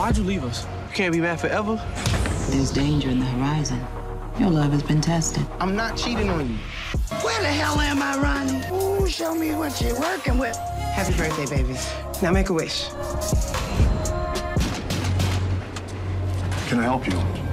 Why'd you leave us? You can't be mad forever. There's danger in the horizon. Your love has been tested. I'm not cheating on you. Where the hell am I, Ronnie? Ooh, show me what you're working with. Happy birthday, baby. Now make a wish. Can I help you?